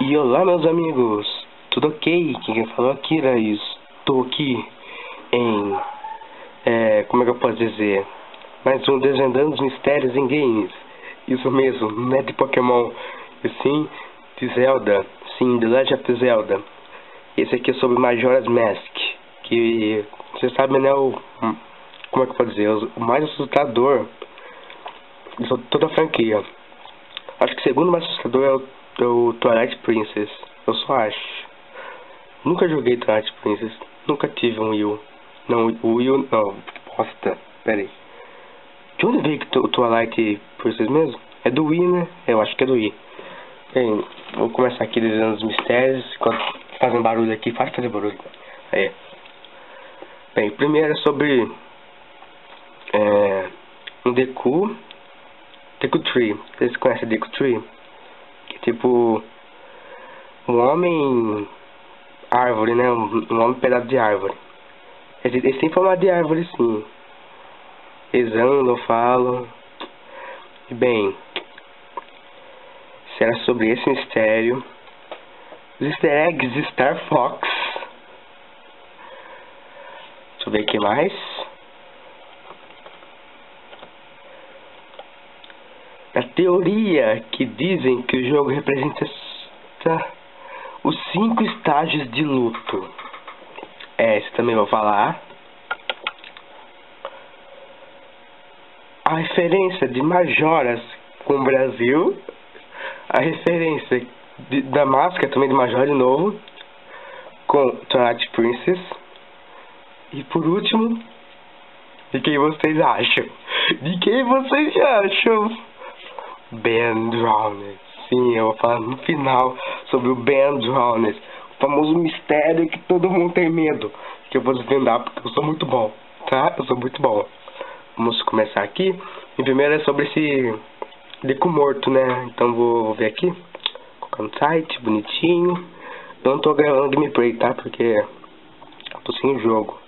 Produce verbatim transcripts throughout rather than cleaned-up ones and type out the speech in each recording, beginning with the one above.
E olá, meus amigos, tudo ok? Quem falou aqui, Raiz? Estou aqui em, é, como é que eu posso dizer, mais um Desvendando os Mistérios em Games. Isso mesmo, não é de Pokémon, e sim de Zelda, sim, The Legend of Zelda. Esse aqui é sobre Majora's Mask, que, você sabe, né, o, como é que eu posso dizer, o mais assustador de toda a franquia. Acho que o segundo mais assustador é o o Twilight Princess, eu só acho. Nunca joguei Twilight Princess, nunca tive um Wii U. Não, o Wii U, não, bosta, pera aí. De onde veio o Twilight Princess mesmo? É do Wii, né? Eu acho que é do Wii. Bem, vou começar aqui desenhando os mistérios. Quando fazem barulho aqui, faz fazer barulho. Aí. Bem, primeiro é sobre é, um Deku. Deku Tree. Vocês conhecem Deku Tree? Que tipo um homem árvore, né? Um, um homem pedaço de árvore. Eles, eles têm formato de árvore, sim. Eles andam, falam. E bem, será sobre esse mistério. Os easter eggs de Star Fox. Deixa eu ver o que mais. A teoria que dizem que o jogo representa os cinco estágios de luto. É, esse também vou falar. A referência de Majoras com o Brasil. A referência de, da máscara também de Majora de novo. Com Twilight Princess. E por último, de quem vocês acham? De quem vocês acham? Ben Drowned. Sim, eu vou falar no final sobre o Ben Drowned, o famoso mistério que todo mundo tem medo, que eu vou desvendar porque eu sou muito bom, tá? Eu sou muito bom. Vamos começar aqui. E primeiro é sobre esse Deku morto, né? Então vou, vou ver aqui, colocar no site, bonitinho. Eu não tô gravando gameplay, tá? Porque eu tô sem o jogo.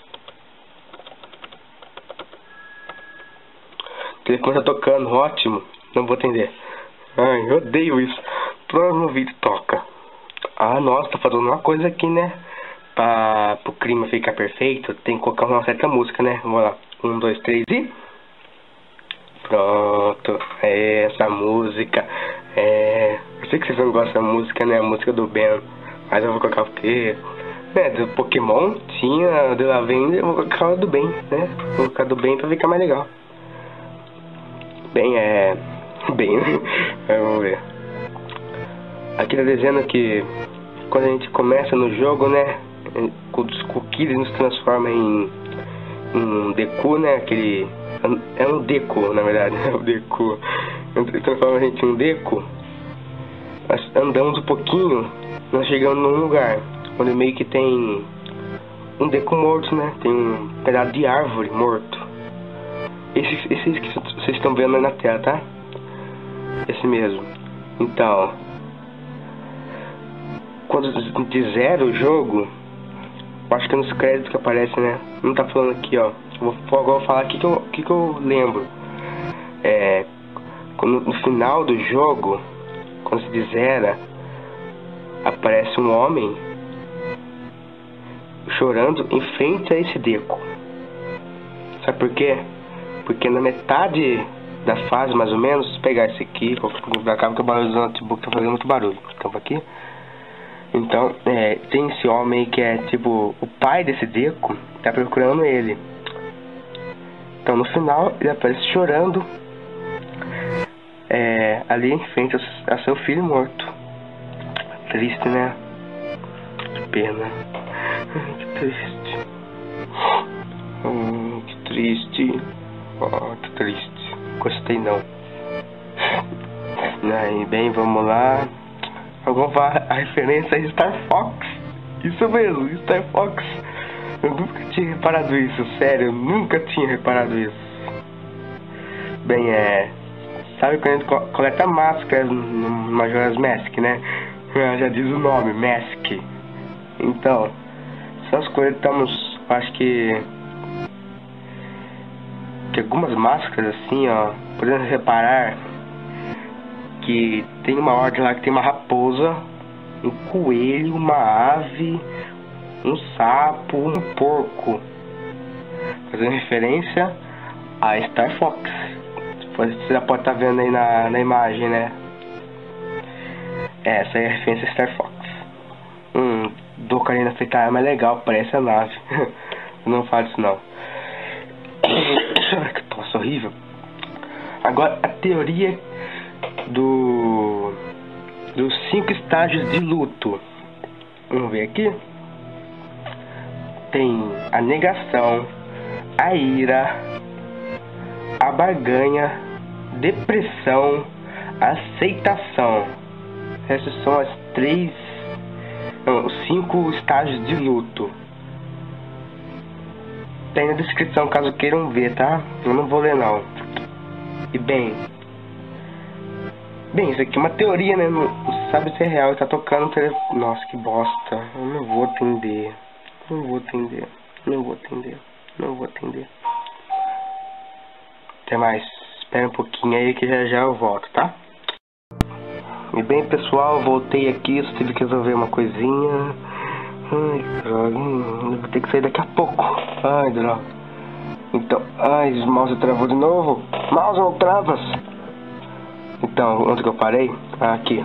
O telefone tá tocando, ótimo. Não vou atender. Ai, eu odeio isso. Próximo vídeo toca. Ah, nossa, tô fazendo uma coisa aqui, né? Pra pro clima ficar perfeito, tem que colocar uma certa música, né? Vamos lá. Um, dois, três e... Pronto. É essa música. É... Eu sei que vocês não gostam da música, né? A música do Ben. Mas eu vou colocar o quê? É, do Pokémon tinha, do Lavender, eu vou colocar o do Ben, né? Vou colocar do Ben pra ficar mais legal. Bem, é... Bem, vamos ver. Aqui tá dizendo que quando a gente começa no jogo, né, os cookies nos transforma em, em um Deku, né, aquele... É um Deku, na verdade, é um Deku. Transforma a gente em um Deku. Nós andamos um pouquinho, nós chegamos num lugar onde meio que tem um Deku morto, né, tem um pedaço de árvore morto. Esse, esse que vocês estão vendo aí na tela, tá? Esse mesmo. Então, quando de zero o jogo, acho que é nos créditos que aparece, né? Não tá falando aqui, ó. Vou, agora vou falar aqui que eu, que que eu lembro. É, quando, no final do jogo, quando se de zero, aparece um homem chorando em frente a esse Deku. Sabe por quê? Porque na metade da fase, mais ou menos, se pegar esse aqui, vou pra cá porque o barulho do notebook tá fazendo muito barulho. Então, aqui. Então, é, tem esse homem que é tipo o pai desse Deku, tá procurando ele. Então, no final, ele aparece chorando é, ali em frente a seu filho morto. Triste, né? Que pena. Que triste. Hum, que triste. Oh, que triste. Gostei não. Aí, bem, vamos lá. Agora vai a referência a Star Fox. Isso mesmo, Star Fox. Eu nunca tinha reparado isso, sério, eu nunca tinha reparado isso. Bem, é... Sabe quando a gente coleta máscaras no Majora's Mask, né? Já diz o nome, Mask. Então, se nós coletamos, acho que... que algumas máscaras assim, ó, podemos reparar que tem uma ordem lá que tem uma raposa um coelho, uma ave, um sapo, um porco, fazendo referência a Star Fox. Você já pode estar vendo aí na, na imagem, né? Essa é a referência a Star Fox. Hum, do Ocarina of Time é legal, parece a nave. Não falo isso não. Que tosse horrível. Agora a teoria do dos cinco estágios de luto. Vamos ver aqui. Tem a negação, a ira, a barganha, depressão, a aceitação. Essas são as três, não, os cinco estágios de luto. Tem na descrição caso queiram ver, tá? Eu não vou ler não. E bem, bem, isso aqui é uma teoria, né? Não, não sabe se é real. Tá tocando o telefone. Nossa, que bosta. Eu não vou atender. Não vou atender. Não vou atender. Não vou atender. Até mais. Espera um pouquinho aí que já já eu volto, tá? E bem, pessoal, voltei aqui. Eu tive que resolver uma coisinha. Ai, droga. Eu vou ter que sair daqui a pouco. Ai, droga. Então, ai, o mouse travou de novo. Mouse não travas. Então, onde que eu parei? Ah, aqui.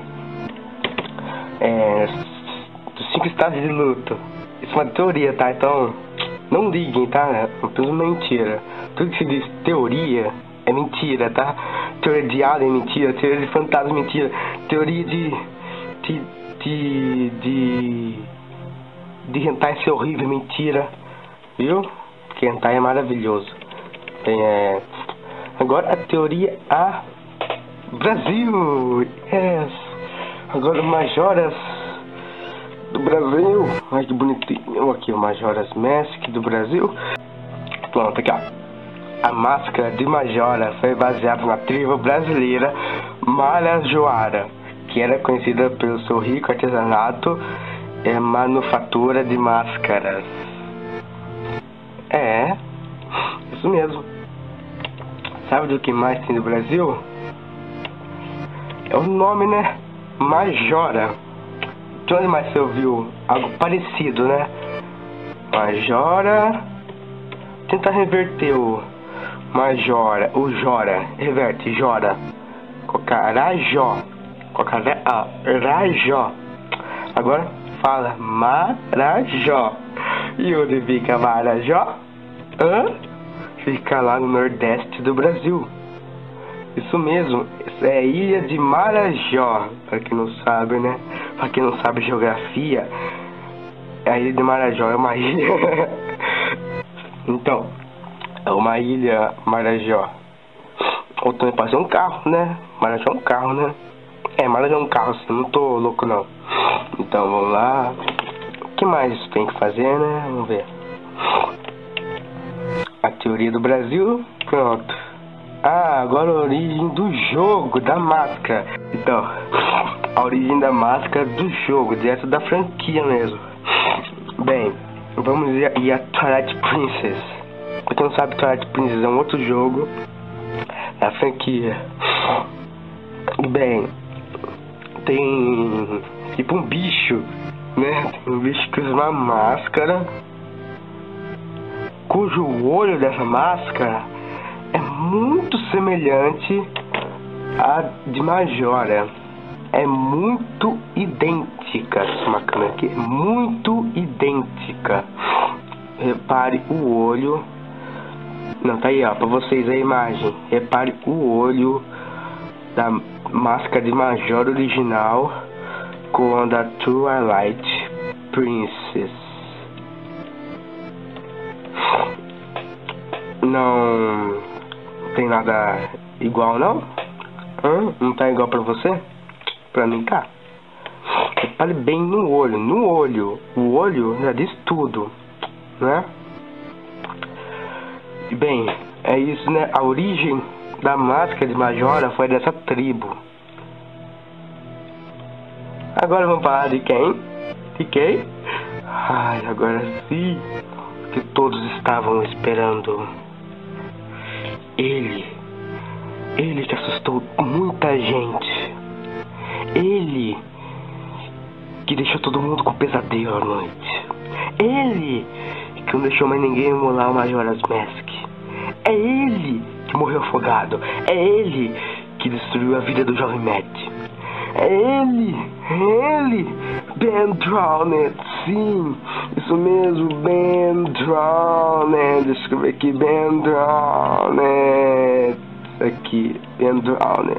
É... Dos cinco estágios de luto. Isso é uma teoria, tá? Então, não liguem, tá? É tudo mentira. Tudo que se diz teoria é mentira, tá? Teoria de alien é mentira. Teoria de fantasma é mentira. Teoria de... De... De... De, de hentai ser horrível é mentira. Viu? Porque hentai é maravilhoso. Tem, é... Agora a teoria A... Brasil! Yes! Agora o Majora's do Brasil. Ai, que bonitinho. Aqui o Majora's Mask do Brasil. Pronto, aqui ó. A máscara de Majora foi baseada na tribo brasileira Marajoara, que era conhecida pelo seu rico artesanato e manufatura de máscaras. É, isso mesmo. Sabe do que mais tem no Brasil? É o nome, né? Majora. De onde mais você ouviu algo parecido, né? Majora. Tenta reverter o Majora, o Jora. Reverte, Jora. Cocarajó. Cocarajó. Agora fala Marajó. E onde fica Marajó? Hã? Fica lá no nordeste do Brasil. Isso mesmo, isso é a ilha de Marajó. Pra quem não sabe, né? Pra quem não sabe geografia, a ilha de Marajó é uma ilha. Então, é uma ilha Marajó. Ou também pode ser um carro, né? Marajó é um carro, né? É, Marajó é um carro, assim, não tô louco não. Então, vamos lá. O que mais tem que fazer, né? Vamos ver. A teoria do Brasil, pronto. Ah, agora a origem do jogo, da máscara. Então, a origem da máscara do jogo, direto da franquia mesmo. Bem, vamos ir, ir a Twilight Princess. Pra quem não sabe, Twilight Princess é um outro jogo da franquia. Bem, tem tipo um bicho, né? Tem um bicho que usa uma máscara, cujo olho dessa máscara é muito semelhante à de Majora. É muito idêntica. Essa máquina aqui é muito idêntica. Repare o olho. Não, tá aí, ó, pra vocês a imagem. Repare o olho da máscara de Majora original com a da Twilight Princess. Não tem nada igual, não? Hã? Não tá igual pra você? Pra mim tá. Repare bem no olho. No olho. O olho já diz tudo, né? Bem, é isso, né? A origem da máscara de Majora foi dessa tribo. Agora vamos falar de quem? De quem? Ai, agora sim. Que todos estavam esperando. Ele. Ele que assustou muita gente. Ele que deixou todo mundo com pesadelo à noite. Ele que não deixou mais ninguém emular o Majora's Mask. É ele que morreu afogado. É ele que destruiu a vida do jovem Matt. É ele, é ele, Ben Drowned, sim, isso mesmo, Ben Drowned, deixa eu escrever aqui, Ben Drowned, aqui, Ben Drowned,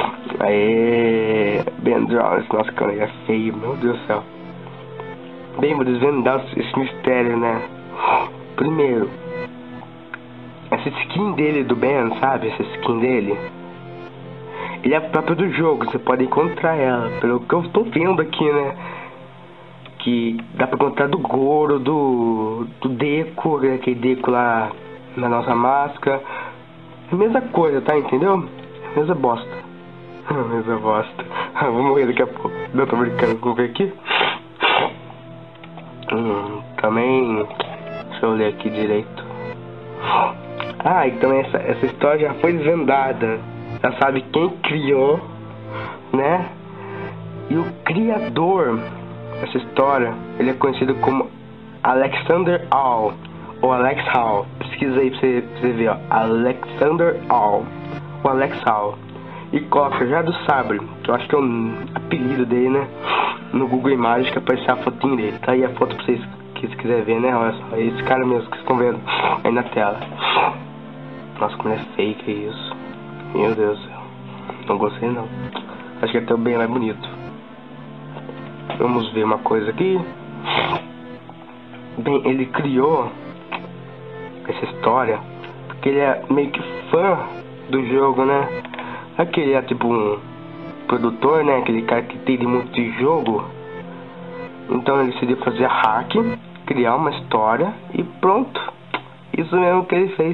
aê, Ben Drowned, nossa, cara, é feio, meu Deus do céu. Bem, vou desvendar esse mistério, né, primeiro, essa skin dele do Ben, sabe, essa skin dele, ele é próprio do jogo, você pode encontrar ela, pelo que eu tô vendo aqui, né? Que dá pra encontrar do Goro, do, do Deku, aquele Deku lá na nossa máscara. É a mesma coisa, tá? Entendeu? É a mesma bosta. A mesma bosta. Vou morrer daqui a pouco. Não, tô brincando, vou ver aqui. Hum, também... Deixa eu ler aqui direito. Ah, então essa, essa história já foi desvendada. Já sabe quem criou, né? E o criador dessa história, ele é conhecido como Alexander Hall, ou Alex Hall. Pesquisa aí pra você, pra você ver, ó. Alexander Hall, ou Alex Hall. E coloca já do Sabre, que eu acho que é o apelido dele, né? No Google Imagens que apareceu a fotinho dele. Tá aí a foto pra vocês que se quiser ver, né? Olha só, é esse cara mesmo que vocês estão vendo aí na tela. Nossa, como é fake é isso. Meu Deus do céu. Não gostei não. Acho que até o bem mais bonito. Vamos ver uma coisa aqui. Bem, ele criou essa história porque ele é meio que fã do jogo, né? Aqui ele é tipo um produtor, né? Aquele cara que tem muito de jogo. Então ele decidiu fazer hack, criar uma história e pronto. Isso mesmo que ele fez.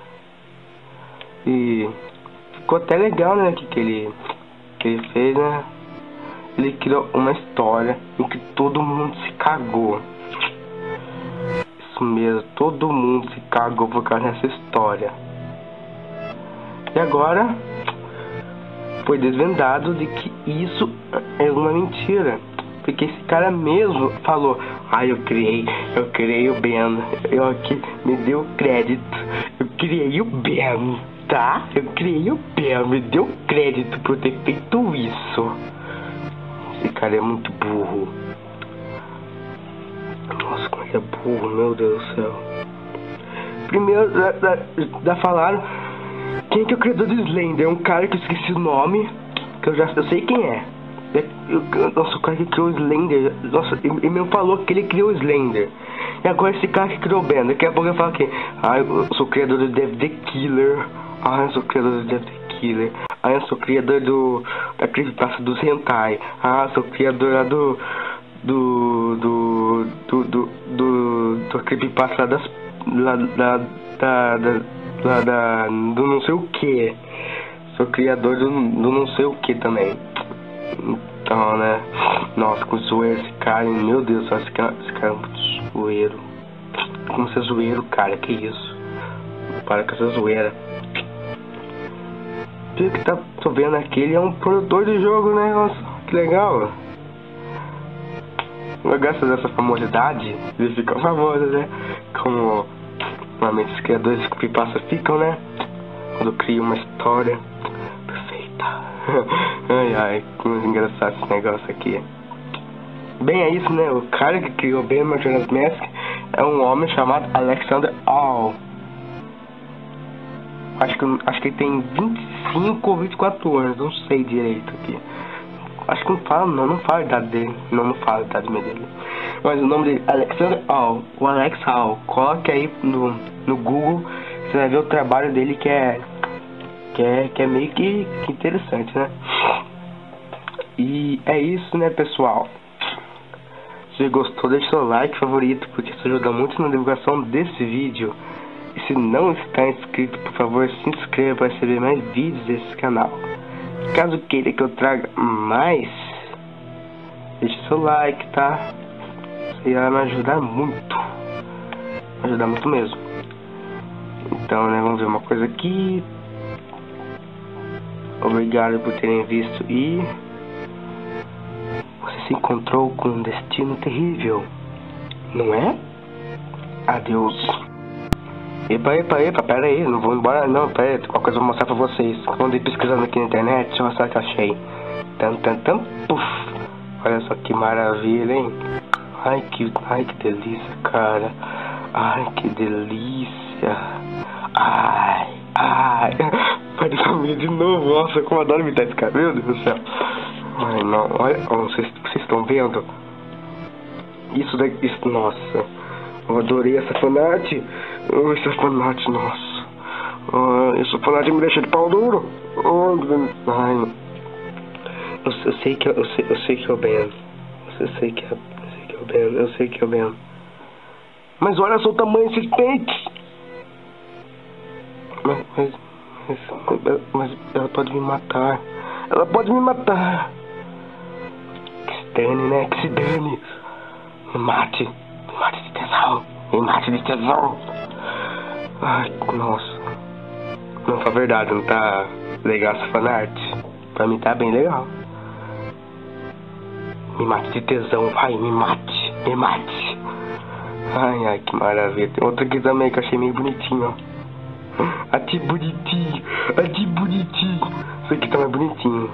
E ficou até legal, né, que, que, ele, que ele fez, né? Ele criou uma história em que todo mundo se cagou. Isso mesmo, todo mundo se cagou por causa dessa história. E agora foi desvendado de que isso é uma mentira. Porque esse cara mesmo falou: ah, eu criei, eu criei o Ben, eu aqui me deu crédito, eu criei o Ben. Tá? Eu criei o Ben, me deu crédito por ter feito isso. Esse cara é muito burro. Nossa, como ele é burro, meu Deus do céu. Primeiro, já, já, já falaram quem que é o criador do Slender. É um cara que eu esqueci o nome, que eu já eu sei quem é. Eu, eu, nossa, o cara que criou o Slender. Nossa, ele mesmo falou que ele criou o Slender. E agora esse cara que criou o Ben. Daqui a pouco eu falo que ah, eu sou o criador do Death the Killer. Ah, eu sou o criador do Death the Killer. Ah, eu sou o criador do da creepypasta dos hentai. Ah, eu sou o criador lá do do do do do do, do creepypasta das lá, da, da, da, da, da do não sei o que. Sou o criador do, do não sei o que também. Então, né? Nossa, com zoeiro esse cara, hein? Meu Deus, esse cara, esse cara é muito zoeiro. Como você é zoeiro, cara? Que isso? Para com essa zoeira. Pelo que tá, tô vendo aqui, ele é um produtor de jogo, né? Nossa, que legal. Graças a essa famosidade, ele fica famoso, né? Como normalmente os criadores de creepypasta ficam, né? Quando criam uma história perfeita. Ai, ai, como engraçado esse negócio aqui. Bem, é isso, né? O cara que criou bem o Majora's Mask é um homem chamado Alexander Hall. Acho que, acho que ele tem vinte e cinco ou vinte e quatro anos, não sei direito aqui. Acho que não fala, não, não fala a idade dele. Não, não fala a idade dele. Mas o nome dele é Alexander Hall, o Alex Hall. Coloque aí no, no Google, você vai ver o trabalho dele que é que é, que é meio que, que interessante, né? E é isso, né, pessoal? Se você gostou, deixa seu like favorito, porque isso ajuda muito na divulgação desse vídeo. E se não está inscrito, por favor, se inscreva para receber mais vídeos desse canal. Caso queira que eu traga mais, deixe seu like, tá? Isso irá me ajudar muito. Me ajudar muito mesmo. Então, né, vamos ver uma coisa aqui. Obrigado por terem visto e você se encontrou com um destino terrível, não é? Adeus. Epa, epa, epa, pera aí, não vou embora não, pera aí, qualquer coisa eu vou mostrar pra vocês. Quando eu andei pesquisando aqui na internet, deixa eu mostrar o que eu achei. Tam, tam, tam, puf. Olha só que maravilha, hein? Ai, que, ai, que delícia, cara. Ai, que delícia. Ai, ai. Pai de família de novo, nossa, como eu adoro imitar esse cara, meu Deus do céu. Ai, não, olha, vocês, vocês estão vendo? Isso daqui, isso, nossa. Eu adorei essa fanart. Oh, essa fanart, nossa. Oh, essa fanart me deixa de pau duro. Oh, ai, eu, eu sei que eu, eu sei, eu sei que é o Ben. Eu sei que é, eu sei que é o Ben. Eu sei que é o Ben. Mas olha só o tamanho desses peitos. Mas, mas, mas, mas ela pode me matar. Ela pode me matar. Que se dane, né? Que se dane. Me mate. Me mate de tesão. Me mate de tesão. Ai, nossa. Não, foi verdade, não tá legal essa fanart. Pra mim tá bem legal. Me mate de tesão, vai, me mate. Me mate. Ai, ai, que maravilha. Tem outra aqui também que eu achei meio bonitinho, ó. Ati bonitinho. Ati bonitinho. Isso aqui tá mais bonitinho.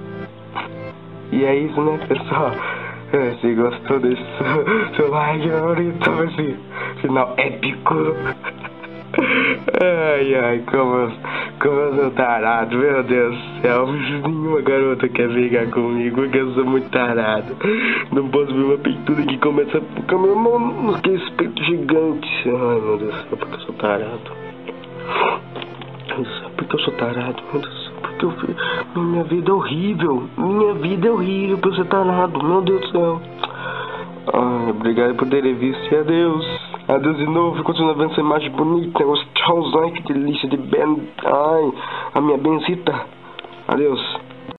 E é isso, né, pessoal? Se gostou, deixa seu like favorito, esse final épico. Ai, ai, como, como eu sou tarado, meu Deus do céu. Nenhuma garota quer brigar comigo, porque eu sou muito tarado. Não posso ver uma pintura que começa com a minha mão, aqueles peitos gigantes. Ai, meu Deus do céu, porque eu sou tarado. Meu Deus do céu, porque eu sou tarado, meu Deus do céu. Porque eu, minha vida é horrível. Minha vida é horrível por ser tarado, meu Deus do céu. Ai, obrigado por terem visto e adeus. Adeus de novo, continua vendo essa imagem bonita, gostosa, ai que delícia de Ben. Ai, a minha benzita. Adeus.